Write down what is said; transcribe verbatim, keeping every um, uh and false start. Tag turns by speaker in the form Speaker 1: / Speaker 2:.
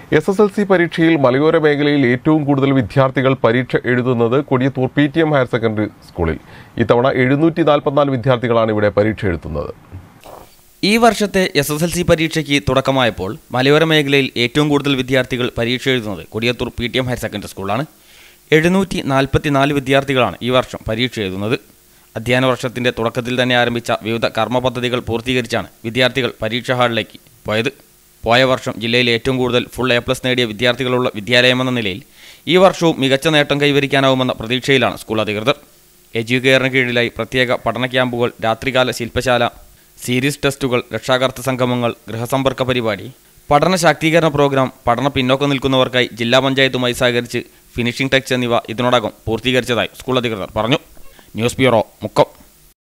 Speaker 1: S S L C പരീക്ഷയിൽ മലയോര മേഖലയിൽ ഏറ്റവും കൂടുതൽ വിദ്യാർത്ഥികൾ പരീക്ഷ എഴുതുന്നത് Kodiyathur P T M higher secondary സ്കൂളിൽ. ഇത്തവണ എഴുന്നൂറ്റി നാൽപ്പത്തിനാല് വിദ്യാർത്ഥികളാണ് ഇവിടെ പരീക്ഷ എഴുതുന്നത്.
Speaker 2: ഈ വർഷത്തെ എസ് എസ് എൽ സി പരീക്ഷയ്ക്ക് തുടക്കമായപ്പോൾ മലയോര മേഖലയിൽ ഏറ്റവും കൂടുതൽ വിദ്യാർത്ഥികൾ പരീക്ഷ എഴുതുന്നത് Kodiyathur P T M higher secondary സ്കൂളാണ്. എഴുന്നൂറ്റി നാൽപ്പത്തി നാല് വിദ്യാർത്ഥികളാണ് ഈ വർഷം പരീക്ഷ എഴുതുന്നത്. അധ്യയന വർഷത്തിൻ്റെ തുടക്കത്തിൽ തന്നെ ആരംഭിച്ച വിവിധ കർമ്മ പദ്ധതികൾ പൂർത്തീകരിച്ചാണ് വിദ്യാർത്ഥികൾ പരീക്ഷാ ഹാളിലേക്ക് പോയത്. പോയ വർഷം ജില്ലയിൽ ഏറ്റവും കൂടുതൽ ഫുൾ എ പ്ലസ് നേടിയ വിദ്യാർത്ഥികളുള്ള വിദ്യാലയമെന്ന നിലയിൽ ഈ വർഷവും മികച്ച നേട്ടം കൈവരിക്കാനാവുമെന്ന പ്രതീക്ഷയിലാണ് സ്കൂൾ അധികൃതർ. എഡ്യൂക്കെയറിന് കീഴിലായി പ്രത്യേക പഠന ക്യാമ്പുകൾ, രാത്രികാല ശില്പശാല, സീരീസ് ടെസ്റ്റുകൾ, രക്ഷാകർതൃ സംഗമങ്ങൾ, ഗൃഹസമ്പർക്ക പരിപാടി, പഠന ശാക്തീകരണ പ്രോഗ്രാം, പഠന പിന്നോക്കം നിൽക്കുന്നവർക്കായി ജില്ലാ പഞ്ചായത്തുമായി സഹകരിച്ച് ഫിനിഷിംഗ് ടച്ച് എന്നിവ ഇതിനോടകം പൂർത്തീകരിച്ചതായി സ്കൂൾ അധികൃതർ പറഞ്ഞു. News bureau, Mukkam.